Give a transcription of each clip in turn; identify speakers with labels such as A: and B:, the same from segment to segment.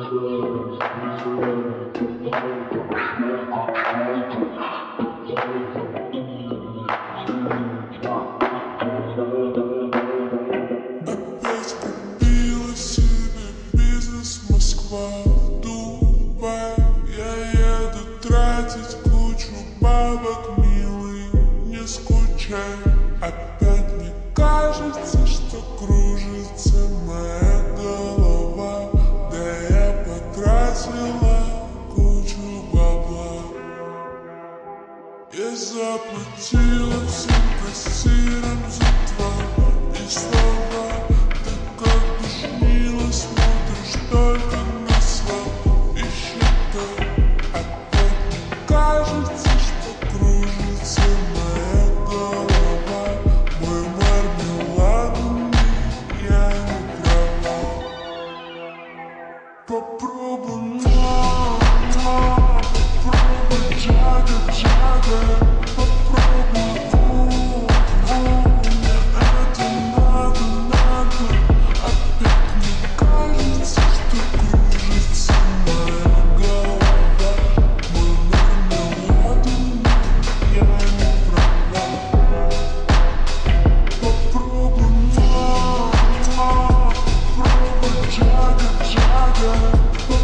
A: Опять купила себе бизнес Москва, Дубай. Я еду тратить кучу бабок, милый, не скучай. Опять мне кажется, что кружится моя голова. Да я потратила кучу бабла. Я заплатила всем кассирам за твои слова. Ты как душнила, смотришь только на свои счета. Опять мне кажется, что кружится моя голова. Мой мармеладный, я не права. Попробуй, попробуй, джага. Попробуй, мне это надо. Опять мне кажется, что кружится моя голова. Мой мармеладный, я не права. Попробуй, попробуй, джага.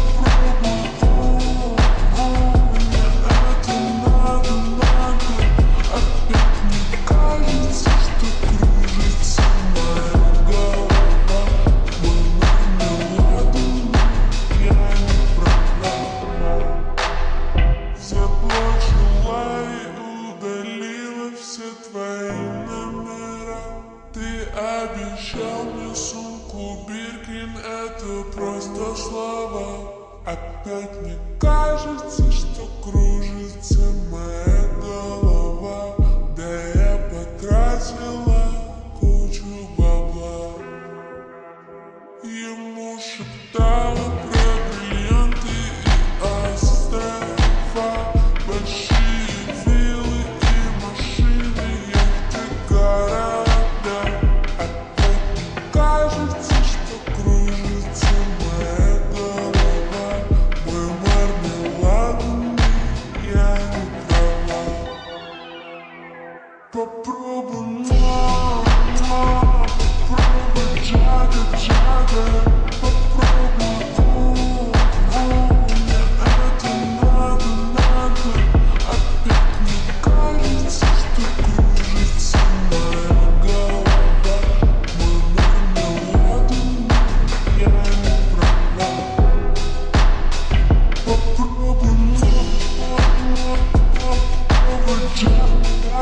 A: Обещал мне сумку Биркин, это просто слова. Опять мне кажется, что кружится моя голова. Да я потратила кучу бабла. Ему шептала про бриллианты и острова, большие виллы и машины, яхты, города. Кажется, что кружится моя голова. Мой мармеладный, я не права. Попробуй, попробуй, джага. Попробуй, мне это надо. Опять мне кажется, что кружится моя голова. Мой мармеладный, я не права. Попробуй, попробуй, джага.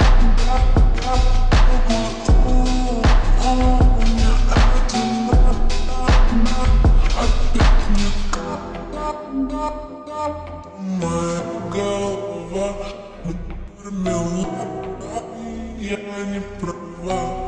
A: Моя голова, мармелад, я не права.